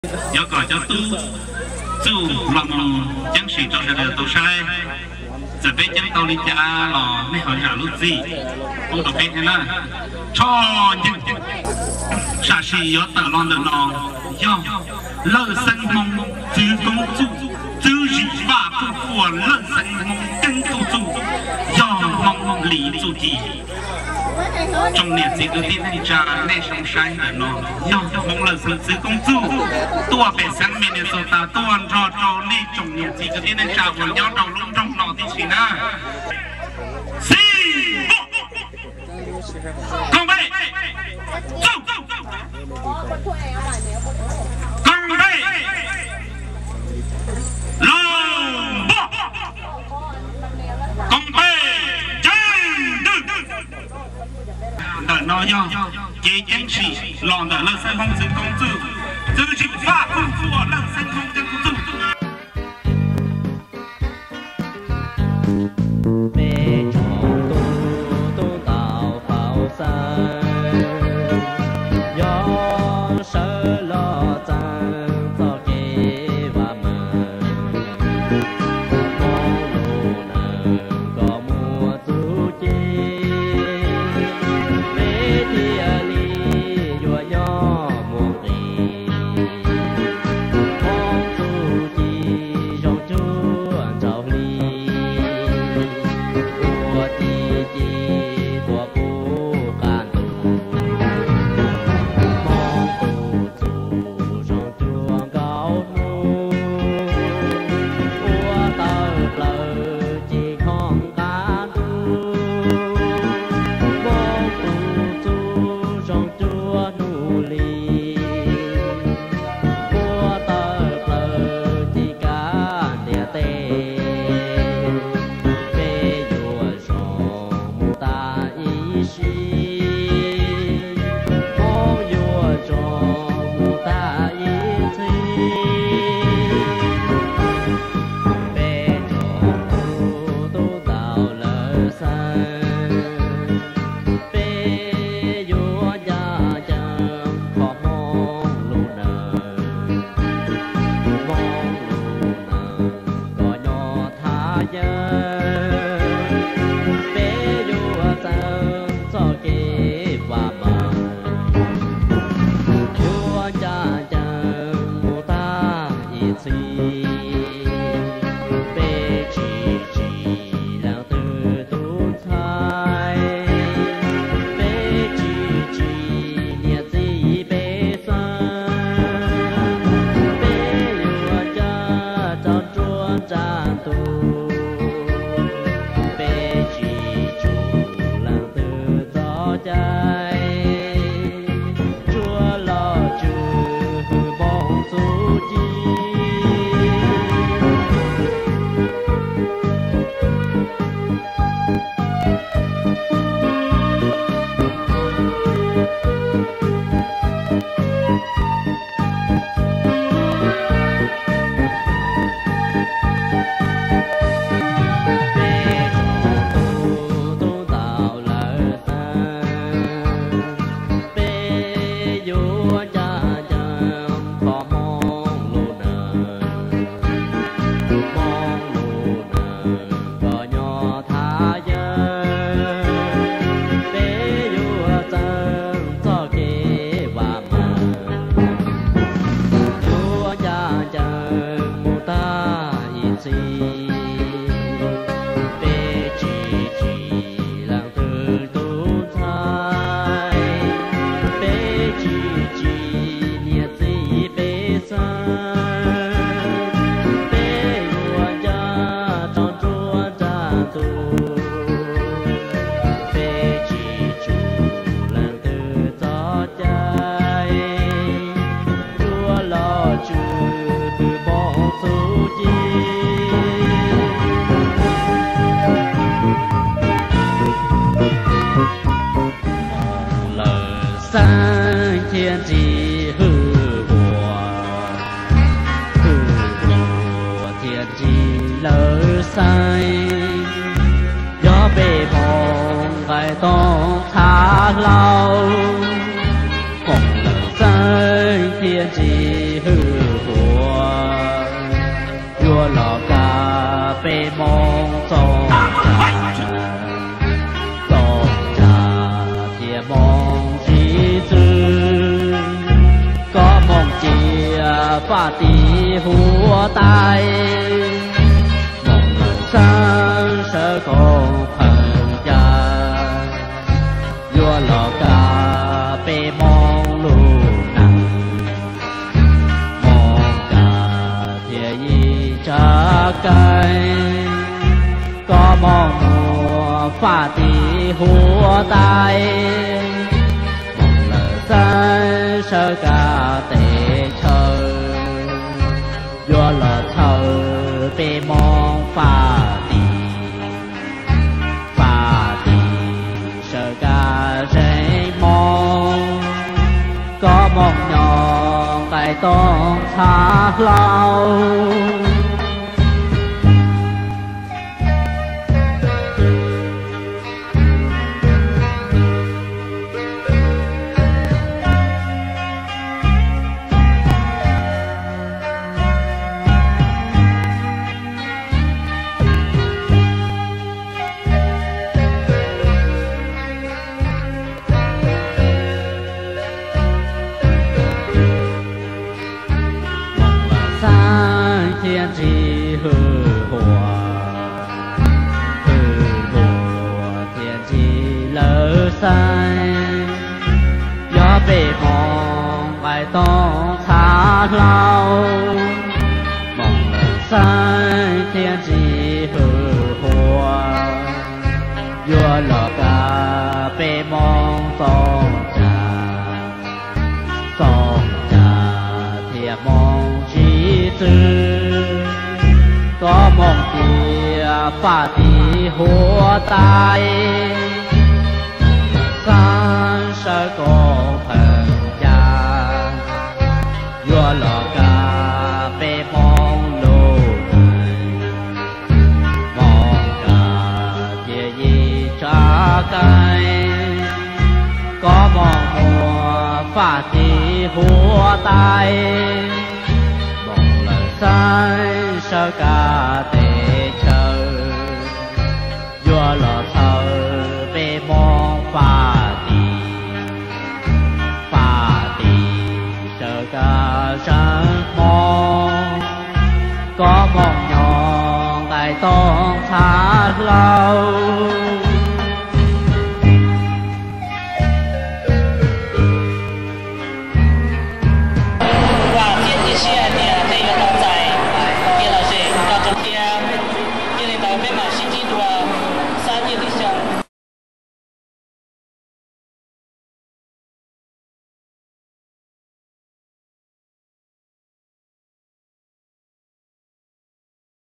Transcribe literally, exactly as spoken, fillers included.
要搞叫都就lòng chẳng chỉ cho ra được tôi sai giờ bé chẳng tao đi cha lò mấy họ giả lúc gì ông đọc bên thế nào cho những xa xỉ có tờ lon được nó do lỡ sân mong chứ công chủ chứ gì và phụ của lỡ sân mong chân công chủ do mong mong lý chủ thị trong niệm gì cứ tin anh cha nên sống sai là nó do mong là sự sự công chủ tua bé sáng mình để sâu ta tua trò trò nên trong niệm gì cứ tin anh cha của nhau đầu luôn trong nó thì chỉ na si con bay không con bay lòng bộ con bay đợi nó do chế chánh sĩ lòn đợi lần sân không sự công tư giữ chính pháp không của lần sân không chân công tư mê tròn tu tu tạo pháo sai gió sơ lo trang cho kế và mờ mong lù nở có mùa du chi to tha lâu cùng lời rơi thiên trì hư địa pha tí hùa tai mong lần sáng sẽ còn phần cha vua lò cà bê mong lù nặng mong cả thiệt y cha cây có mong mùa pha tí hùa tai mong lần sáng sẽ cả tệ trời vua lò thơ bê mong pha tí pha tí sợ cả dễ mong có mong nhọn tại tôn xa lâu thiên chi hư hòa hư hòa thiên chi lỡ sai gió về mong bài tôn xa lâu mong lỡ sai thiên chi hư hòa vua lò cà bê mong tôn trà tôn trà thiệt mong chi tư có mong kia pha tí hùa tai sáng sẽ còn thần cha vua lò cà bê mong lù này mong cả thiệt gì cha cây có mong mùa pha tí hùa tai mong lần sai sao cả tệ trời vua lò thơ bê mong pha tí pha tí sao cả sáng mong có mong nhọn tại tôn xa lâu